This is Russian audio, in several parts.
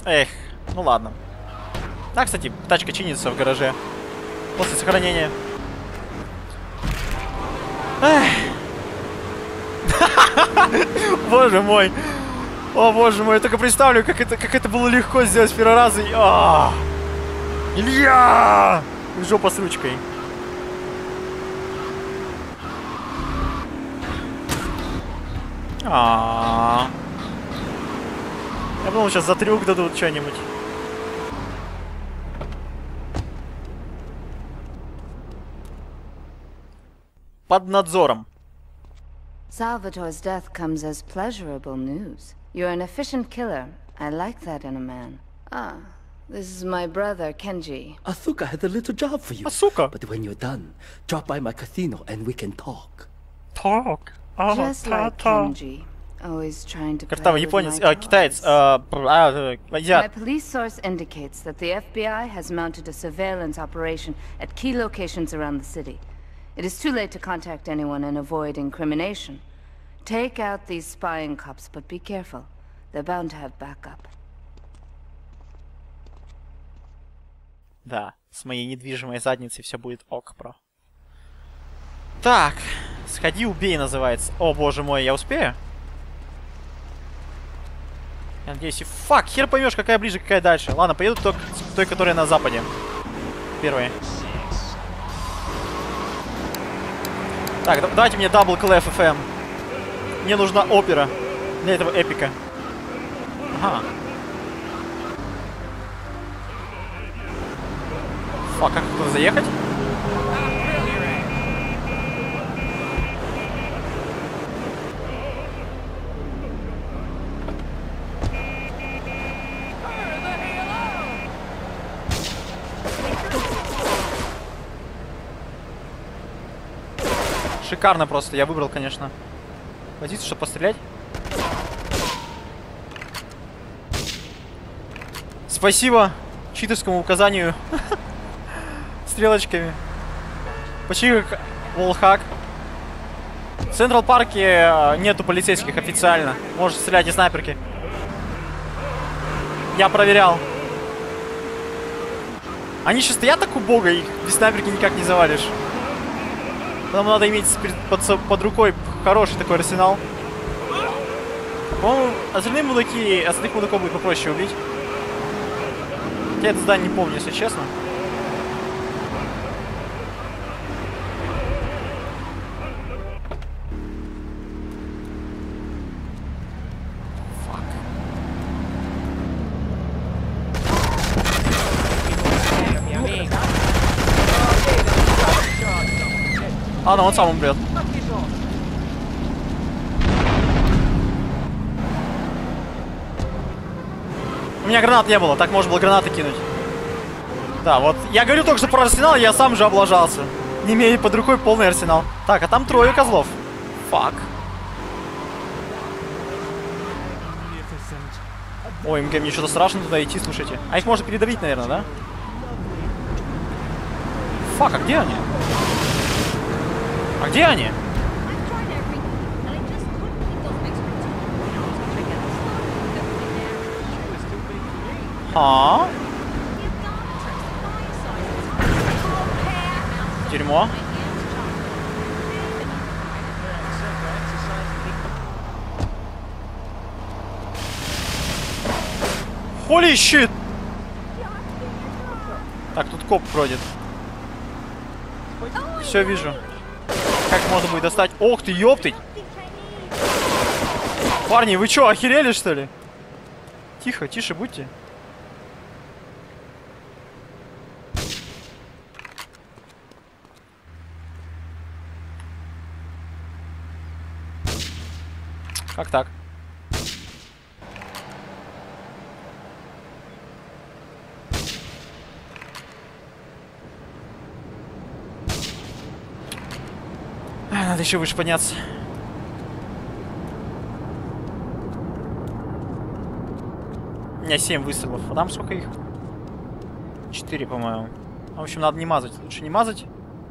Эх, ну ладно. Да, кстати, тачка чинится в гараже. После сохранения. Эх. Боже мой. О, боже мой, я только представлю, как это было легко сделать в первый раз. Илья! Жопа с ручкой. Я думал, сейчас за трюк дадут что-нибудь. Под надзором. Salvatore's death comes as pleasurable news. You're an efficient killer. I like that in a man. Ah, this is my brother, Kenji. Asuka had a little job for you. Asuka? But when you're done, drop by my casino and we can talk. Talk? Just like Kenji. Always trying to play Картава, with японец, my китаец, My police source indicates that the FBI has mounted a surveillance operation at key locations around the city. It is too late to contact anyone and avoid incrimination. Take out these spying cops, but be careful. They're bound to have backup. Да, с моей недвижимой задницей все будет ок, бро. Так, сходи, убей, называется. О, боже мой, я успею? Я надеюсь, и... Фак, хер поймешь, какая ближе, какая дальше. Ладно, поеду только к той, которая на западе. Первая. Так, давайте мне Double Clef FM. Мне нужна опера для этого эпика. Ага. Фак, как туда заехать? Шикарно просто, я выбрал, конечно, позицию, чтобы пострелять. Спасибо читерскому указанию стрелочками. Почти как волхак. В Централ Парке нету полицейских официально. Можешь стрелять из снайперки. Я проверял. Они сейчас стоят так убого, их без снайперки никак не завалишь. Нам надо иметь под рукой хороший такой арсенал. По-моему, остальных мудаков будет попроще убить. Я это здание не помню, если честно. Ладно, он сам умрет. У меня гранат не было, так можно было гранаты кинуть. Да, вот. Я говорю только что про арсенал, я сам же облажался. Не имея под рукой полный арсенал. Так, а там трое козлов. Фак. Ой, мне что-то страшно туда идти, слушайте. А их можно передавить, наверное, да? Фак, а где они? А где они? А? Дерьмо. Holy shit! Так, тут коп бродит. Все вижу. Как можно будет достать? Ох ты, ёптыть! Парни, вы чё, охерели, что ли? Тихо, тише будьте. Как так? Надо еще выше подняться. У меня 7 выстрелов. А там сколько их? 4, по-моему. В общем, надо не мазать. Лучше не мазать.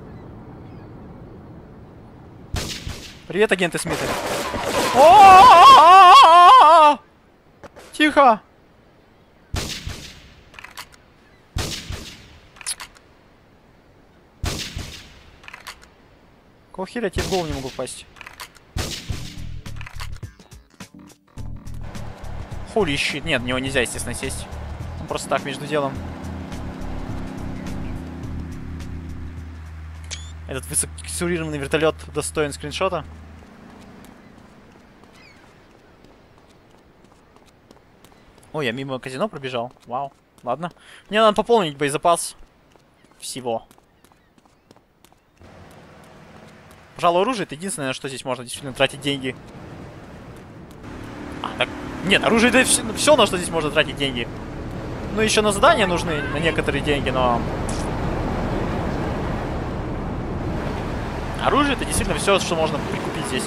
Привет, агенты Смита. Тихо! Какого хера я тебе в голову не могу попасть? Holy shit. Нет, в него нельзя, естественно, сесть. Он просто так, между делом. Этот высококонструированный вертолет достоин скриншота. Ой, я мимо казино пробежал. Вау. Ладно. Мне надо пополнить боезапас. Всего. Пожалуй, оружие это единственное, на что здесь можно действительно тратить деньги. А, так... Нет, оружие это все, на что здесь можно тратить деньги. Ну, еще на задания нужны на некоторые деньги, но... Оружие это действительно все, что можно прикупить здесь.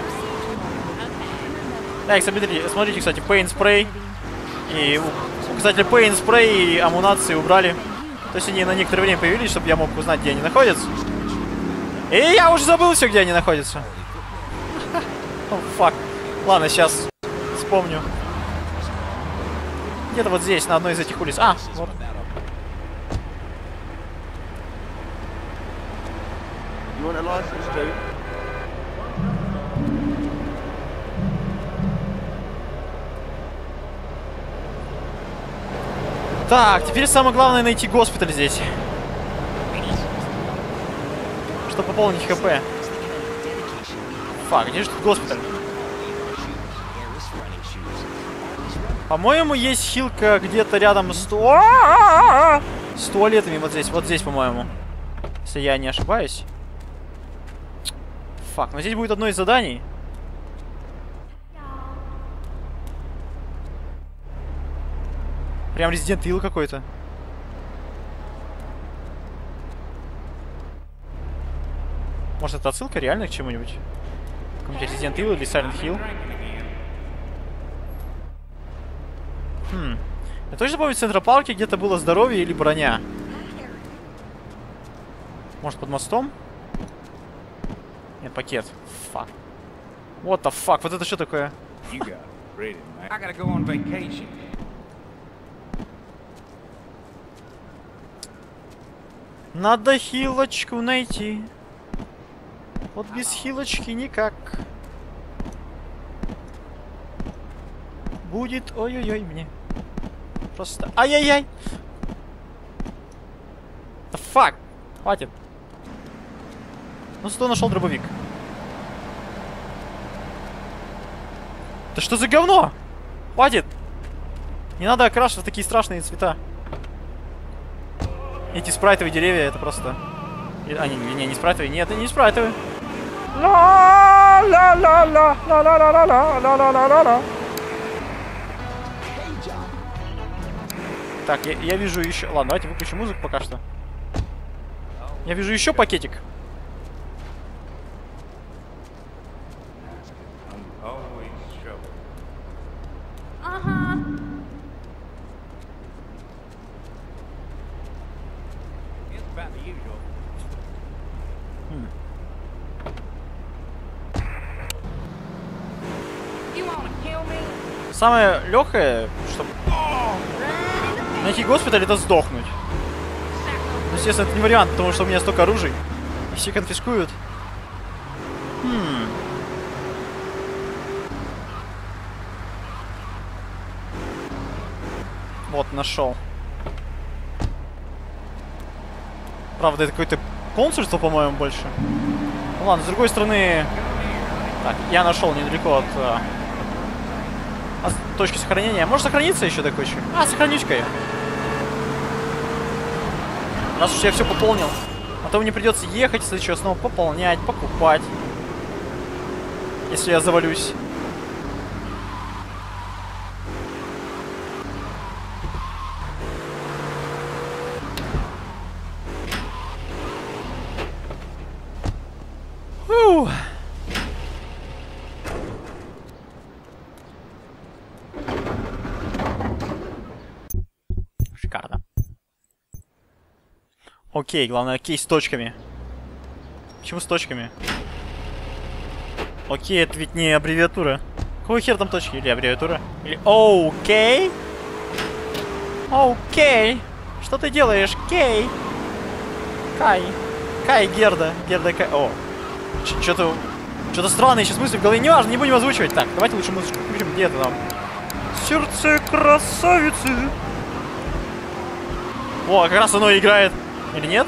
Так, смотрите, кстати, Paint Spray. И указатель Paint Spray и амунации убрали. То есть они на некоторое время появились, чтобы я мог узнать, где они находятся. И я уже забыл все, где они находятся. О, фак. Ладно, сейчас вспомню. Где-то вот здесь, на одной из этих улиц. А, вот. Так, теперь самое главное найти госпиталь здесь. Чтобы пополнить хп. Фак, где же тут госпиталь? По-моему, есть хилка где-то рядом с туалетами. Вот здесь, по-моему. Если я не ошибаюсь. Фак, но здесь будет одно из заданий. Прям Resident Evil какой-то. Может, это отсылка реально к чему-нибудь? Какому-нибудь Resident Evil или Silent Hill? Я точно помню, в Центропарке где-то было здоровье или броня. Может, под мостом? Нет, пакет. Фак. What the fuck? Вот это что такое? Надо хилочку найти. Вот без хилочки никак. Будет ой-ой-ой мне. Просто ай-яй-яй. Да фак. Хватит. Ну, зато нашел дробовик. Да что за говно? Хватит. Не надо окрашивать в такие страшные цвета. Эти спрайтовые деревья, это просто... А, не спрайтовые. Нет, это не спрайтовые. Так, я вижу еще... Ладно, давайте выключим музыку пока что. Я вижу еще пакетик. Самое легкое, чтобы найти госпиталь, это сдохнуть. Но, естественно, это не вариант, потому что у меня столько оружий. И все конфискуют. Вот, нашел. Правда, это какое-то консульство, по-моему, больше. Ну ладно, с другой стороны... Так, я нашел недалеко от точки сохранения. Может сохраниться еще такой еще? А, сохранюсь-ка я. Раз уж я все пополнил. А то мне придется ехать, если что, снова пополнять, покупать. Если я завалюсь. Фух. Шикарно. Окей, главное, кейс с точками. Почему с точками? Окей, это ведь не аббревиатура. Какой хер там точки? Или аббревиатура? Или окей? Окей. Что ты делаешь, Кей? Кай. Кай Герда. Герда Кай. О. Что-то странное сейчас мысли в голове. Не важно, не будем озвучивать. Так, давайте лучше музычку включим. Где это там? Сердце красавицы. О, как раз оно играет. Или нет?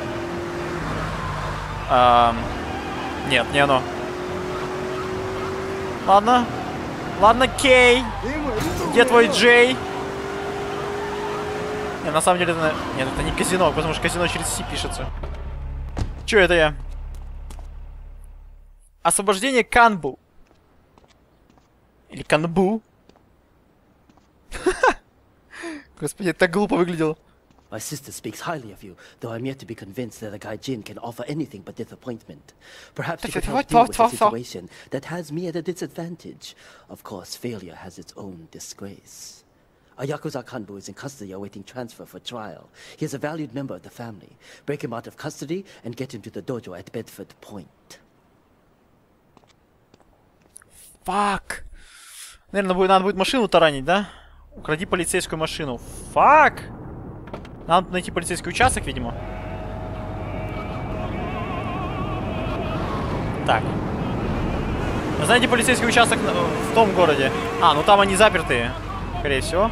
Нет, не оно. Ладно. Ладно, Кей. Где твой Джей? Не, на самом деле это... Нет, это не казино, потому что казино через C пишется. Чё это я? Освобождение Канбу. Или Канбу. Господи, это так глупо выглядело. My sister speaks highly of you, though I'm yet to be convinced that a guy Jin can offer anything but disappointment. Perhaps you could help deal with a situation that has me at a disadvantage. Of course, failure has its own disgrace. A Yakuza Kanbu is in custody awaiting transfer for trial. He is a valued member of the family. Break him out of custody and get him to the dojo at Bedford Point. Фак. Наверное, надо будет машину таранить, да? Укради полицейскую машину. Фак. Надо найти полицейский участок, видимо. Так. Знаете, полицейский участок в том городе. А, ну там они запертые. Скорее всего.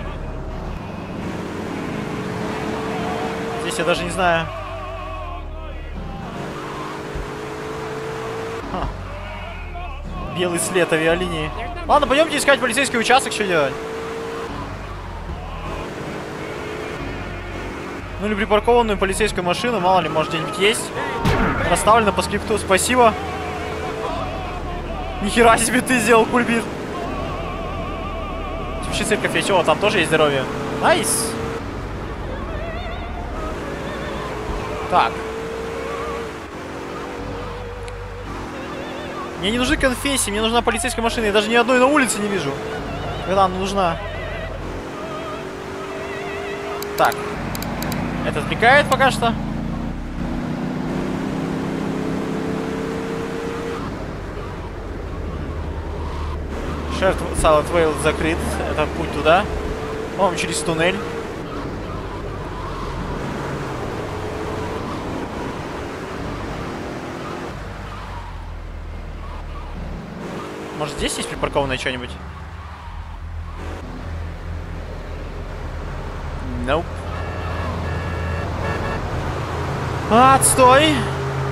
Здесь я даже не знаю. Белый след авиалинии. Ладно, пойдемте искать полицейский участок, что делать. Ну или припаркованную полицейскую машину, мало ли, может где-нибудь есть. Расставлено по скрипту, спасибо. Нихера себе ты сделал, кульбит. Вообще церковь есть, о, там тоже есть здоровье. Найс. Так. Мне не нужны конфессии, мне нужна полицейская машина. Я даже ни одной на улице не вижу. Когда она нужна. Так. Это отвлекает пока что. Шерт Салатвейл закрыт. Это путь туда. По-моему, через туннель. Может, здесь есть припаркованное что-нибудь? Nope. Отстой!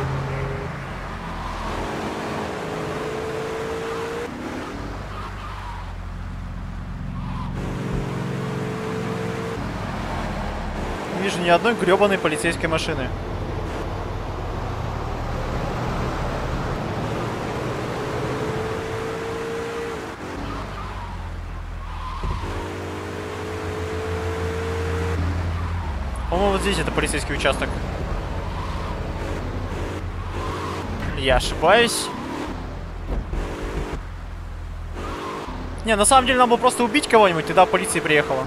Не вижу ни одной гребаной полицейской машины. По-моему, вот здесь это полицейский участок. Я ошибаюсь. Не, на самом деле нам было просто убить кого-нибудь, тогда полиция приехала.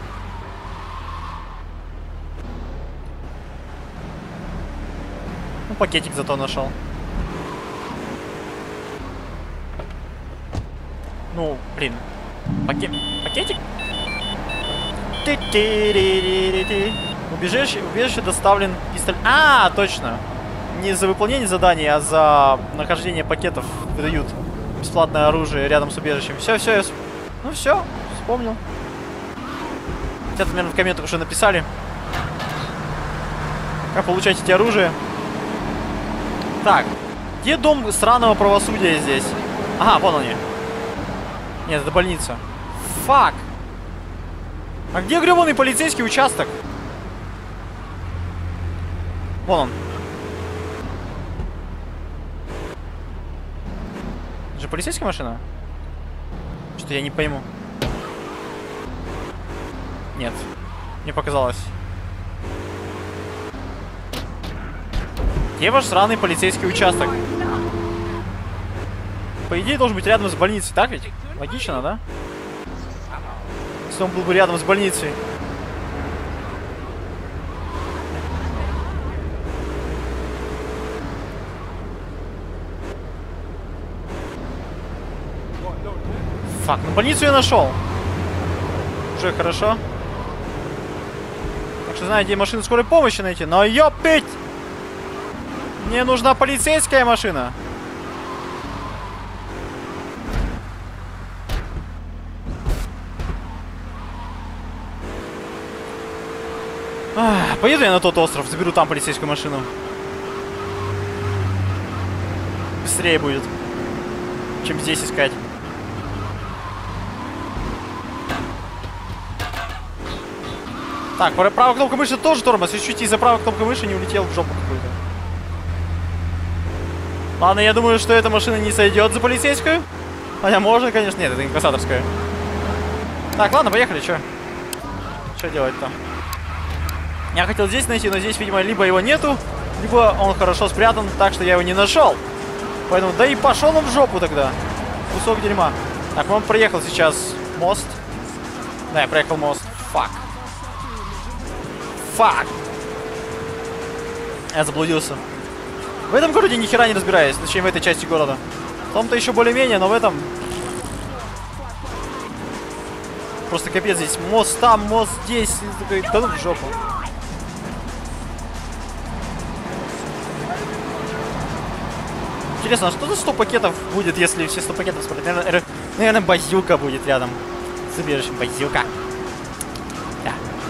Ну, пакетик зато нашел. Ну, блин. Пакетик? Убежище доставлен пистолет. А, точно. Не за выполнение заданий, а за нахождение пакетов выдают бесплатное оружие рядом с убежищем. Все. Ну все, вспомнил. Где-то, наверное, в комментах уже написали. Как получать эти оружия. Так, где дом сраного правосудия здесь? Ага, вон они. Нет, это больница. Фак. А где гребаный полицейский участок? Вон он. Это же полицейская машина? Что-то я не пойму. Нет. Мне показалось. Где ваш сраный полицейский участок? По идее, должен быть рядом с больницей, так ведь? Логично, да? Если он был бы рядом с больницей. Фак, ну больницу я нашел. Уже хорошо. Так что знаю, где машину скорой помощи найти. Но ёпить! Мне нужна полицейская машина. Поеду я на тот остров, заберу там полицейскую машину. Быстрее будет, чем здесь искать. Так, правая кнопка мыши тоже тормоз. Если чуть из-за правой кнопки мыши не улетел в жопу какую-то. Ладно, я думаю, что эта машина не сойдет за полицейскую. Хотя можно, конечно. Нет, это инкассаторская. Так, ладно, поехали, чё? Что делать-то? Я хотел здесь найти, но здесь, видимо, либо его нету, либо он хорошо спрятан, так что я его не нашел. Поэтому, да и пошел он в жопу тогда. Кусок дерьма. Так, он проехал сейчас мост. Да, я проехал мост. Фак. Фак. Я заблудился. В этом городе ни хера не разбираюсь, точнее в этой части города. В том-то еще более-менее, но в этом... Просто капец, здесь мост там, мост здесь. Да ну в жопу. Интересно, а что за 100 пакетов будет, если все 100 пакетов спрятать? Наверное, базюка будет рядом с убежищем. Базюка. Да.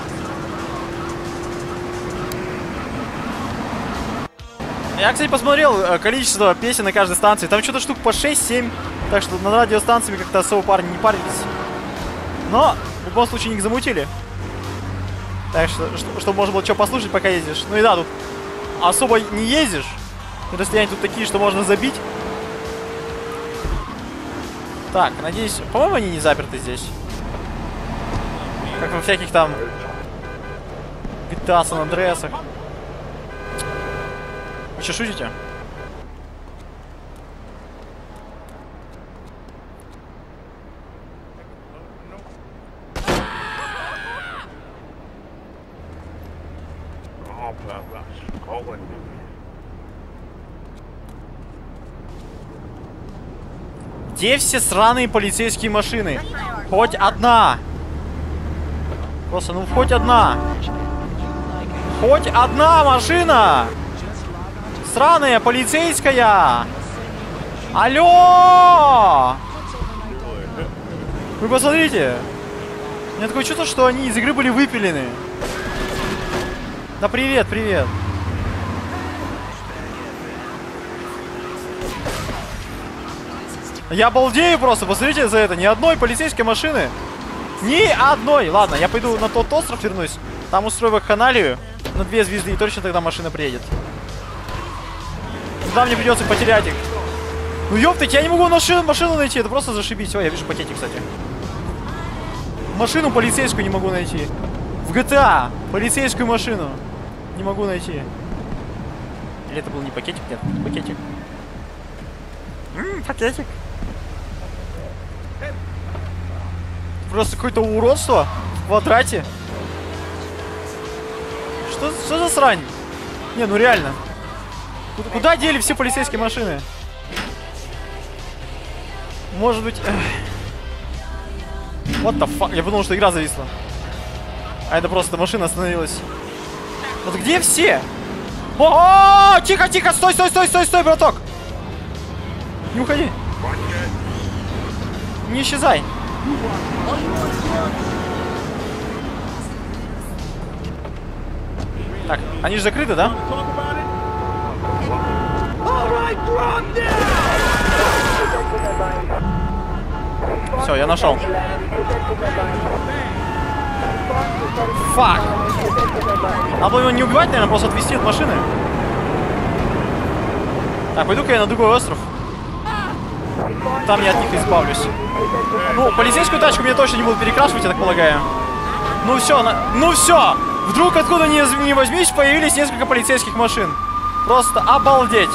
Я, кстати, посмотрел количество песен на каждой станции. Там что-то штук по 6-7. Так что над радиостанциями как-то особо парни не парились. Но в любом случае их замутили. Так что, чтобы можно было что послушать, пока ездишь. Ну и да, тут особо не ездишь. Расстояния тут такие, что можно забить. Так, надеюсь... По-моему, они не заперты здесь. Как во всяких там... GTA San Andreas'ах. Вы что, шутите? Где все сраные полицейские машины? Хоть одна. Просто, ну хоть одна. Хоть одна машина. Сраная полицейская. Алло! Вы посмотрите. У меня такое чувство, что они из игры были выпилены. Да привет, привет. Я балдею просто, посмотрите за это. Ни одной полицейской машины. Ни одной. Ладно, я пойду на тот остров вернусь. Там устрою вакханалию на 2 звезды, и точно тогда машина приедет. Туда мне придется потерять их. Ну ёптать, я не могу машину найти. Это просто зашибись. Ой, я вижу пакетик, кстати. Машину полицейскую не могу найти. В GTA полицейскую машину не могу найти. Или это был не пакетик? Нет, не пакетик. Пакетик. Просто какое-то уродство в квадрате. Что за срань? Не, ну реально. Куда дели все полицейские машины? Может быть... What the fuck? Я подумал, что игра зависла. А это просто машина остановилась. Вот где все? О, тихо, тихо, стой, стой, стой, стой, стой, браток. Не уходи. Не исчезай. Так, они же закрыты, да? Все, я нашел. Фак. Надо было его не убивать, наверное, просто отвезти от машины. Так, пойду-ка я на другой остров. Там я от них избавлюсь. Ну, полицейскую тачку мне точно не будут перекрашивать, я так полагаю. Ну все, ну все! Вдруг откуда ни возьмись, появились несколько полицейских машин. Просто обалдеть.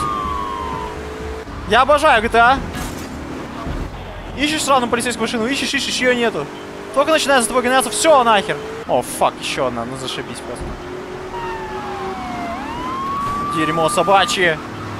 Я обожаю GTA. Ищешь сраную полицейскую машину, ищешь, ее нету. Только начинает за тобой гоняться, все нахер. О, фак, еще одна, ну зашибись просто. Дерьмо собачье.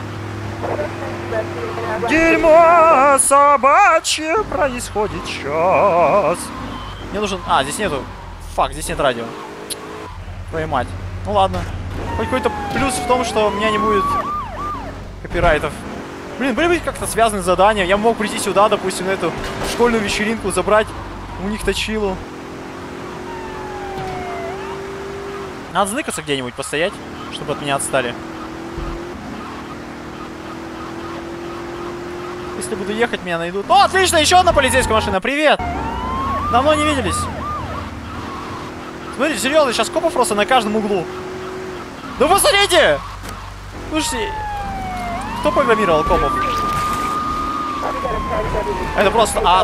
Дерьмо собачье происходит сейчас. Мне нужен... А, здесь нету. Фак, здесь нет радио. Твою мать. Ну ладно. Хоть какой-то плюс в том, что у меня не будет копирайтов. Блин, были бы как-то связаны задания. Я мог прийти сюда, допустим, на эту школьную вечеринку, забрать у них точилу. Надо зныкаться где-нибудь, постоять, чтобы от меня отстали. Если буду ехать, меня найдут. О, отлично, еще одна полицейская машина. Привет! Давно не виделись. Смотрите, серьезно, сейчас копов просто на каждом углу. Ну посмотрите! Слушайте, кто программировал копов? Это просто ад.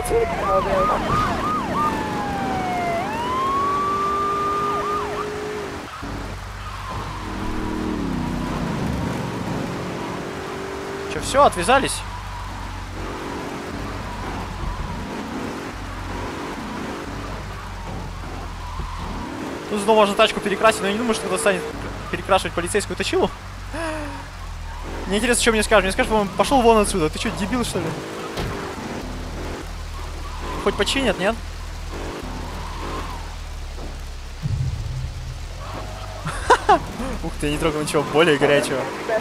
Че, все, отвязались? Тут снова можно тачку перекрасить, но я не думаю, что кто-то станет перекрашивать полицейскую точилу. Мне интересно, что мне скажут. Мне скажут, по-моему, пошел вон отсюда. Ты что, дебил, что ли? Хоть починят, нет? Ух ты, я не трогал ничего более горячего.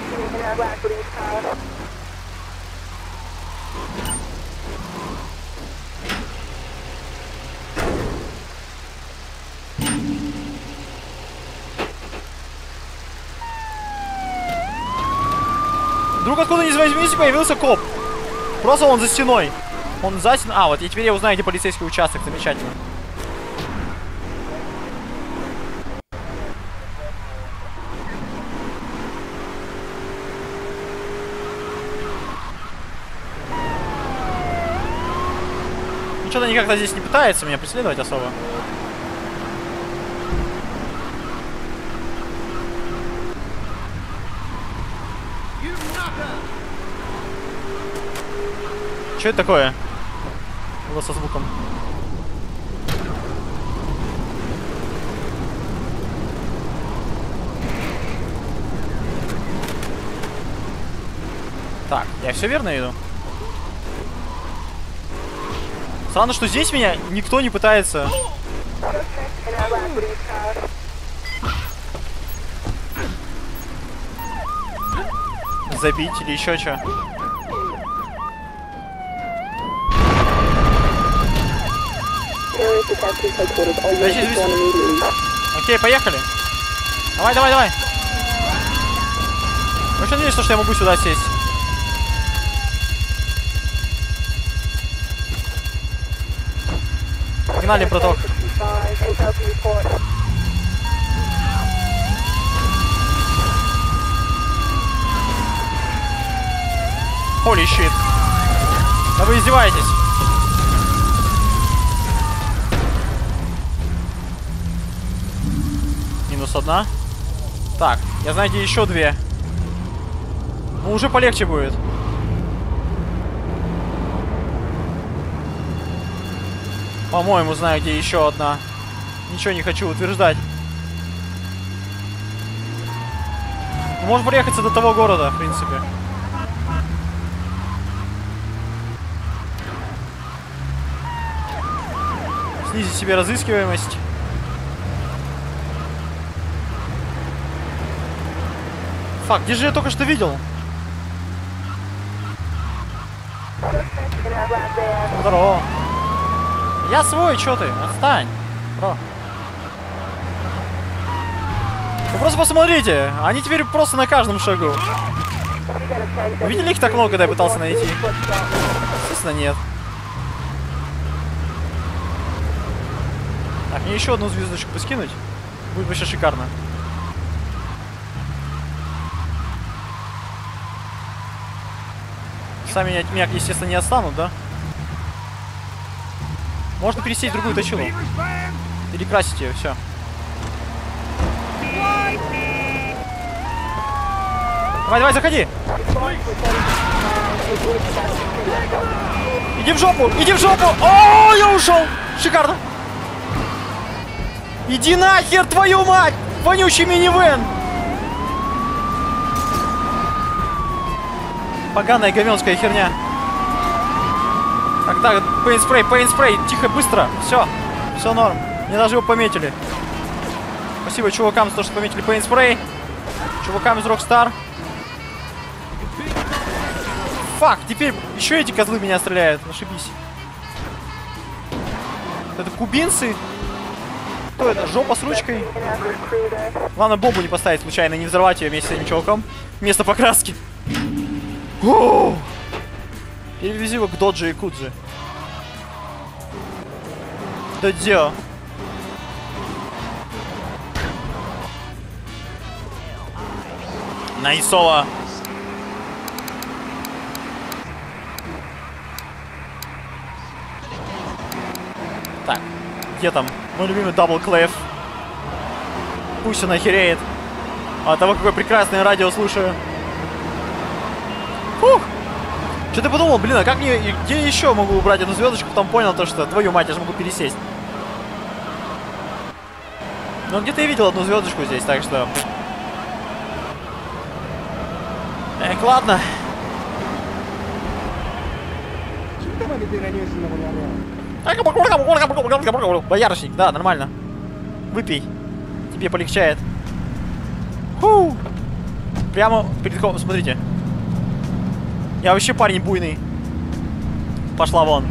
Вдруг откуда ни возьмись появился коп. Просто он за стеной. Он за стеной. А, вот и теперь я узнаю, где полицейский участок. Замечательно. Ну, что-то никак-то здесь не пытается меня преследовать особо. Что это такое? Было со звуком. Так, я все верно иду? Странно, что здесь меня никто не пытается. Забить или еще что? Окей, поехали. Давай, давай, давай. Очень надеюсь, что я могу сюда сесть. Погнали, браток. Holy shit. Да вы издеваетесь. Минус одна. Так, я знаю, где еще две. Ну, уже полегче будет. По-моему, знаю, где еще одна. Ничего не хочу утверждать. Можно проехаться до того города, в принципе. Снизить себе разыскиваемость. Фак, где же я только что видел? Здорово. Я свой, чё ты? Отстань. Бро. Вы просто посмотрите. Они теперь просто на каждом шагу. Вы видели их так много, когда я пытался найти? Естественно, нет. Так, мне еще одну звездочку поскинуть. Будет вообще шикарно. Сами меня, естественно, не отстанут, да? Можно пересесть в другую точилу. Перекрасить ее, все. Давай, давай, заходи. Иди в жопу, иди в жопу. О, я ушел. Шикарно. Иди нахер, твою мать. Вонючий минивэн. Поганая говенская херня. Так, пейнт-спрей, тихо, быстро, все норм, мне даже его пометили. Спасибо чувакам за то, что пометили пейнт-спрей, чувакам из Rockstar. Фак, теперь еще эти козлы меня стреляют, ошибись. Это кубинцы. Кто это? Жопа с ручкой? Главное, бомбу не поставить случайно, не взорвать ее вместе с этим чуваком. Вместо покраски. О! Перевези его к Доджи и Куджи. Додзё. Найсова. Так, где там мой любимый даблклэв? Пусть он охереет. А того, какое прекрасное радио слушаю. Фух! Что-то подумал, блин, а как мне, где еще могу убрать эту звездочку? Потом понял то, что твою мать, я же могу пересесть. Ну где-то я видел одну звездочку здесь, так что... Эх, ладно. Боярышник, да, нормально. Выпей. Тебе полегчает. Фу. Прямо перед... Смотрите. Я вообще парень буйный. Пошла вон.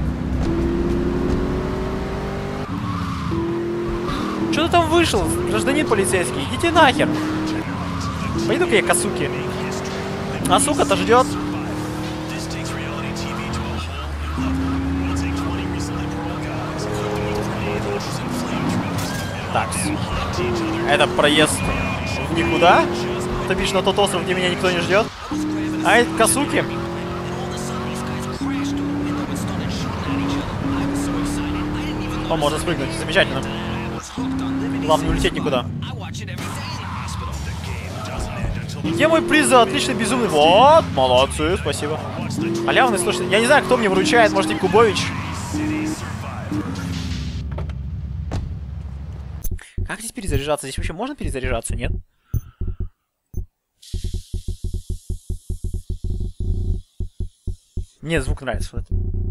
Что ты там вышел, гражданин полицейский? Идите нахер. Пойду-ка я к Асуке. А сука-то ждет. Так. Это проезд в никуда. Ты бишь на тот остров, где меня никто не ждет. А это Касуки. О, можно спрыгнуть. Замечательно. Главное, не улететь никуда. Где мой приз за отличный безумный? Вот, молодцы, спасибо. Халявный, слушайте, я не знаю, кто мне вручает, может, и Кубович. Как здесь перезаряжаться? Здесь вообще можно перезаряжаться, нет? Мне звук нравится. Вот.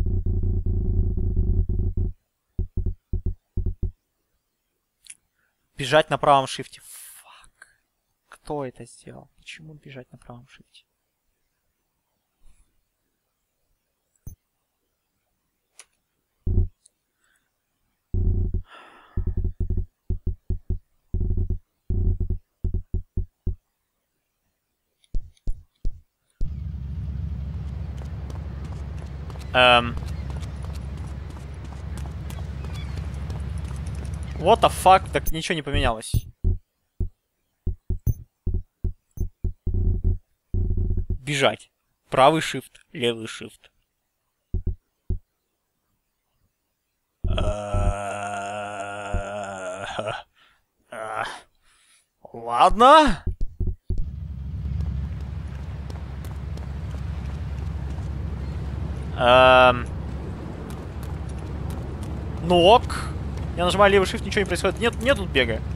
Бежать на правом шифте. Фак. Кто это сделал? Почему бежать на правом шифте? What the fuck? Так ничего не поменялось. Бежать. Правый shift, левый shift. Ладно. Ну ок. Я нажимаю левый shift, ничего не происходит. Нет тут бега.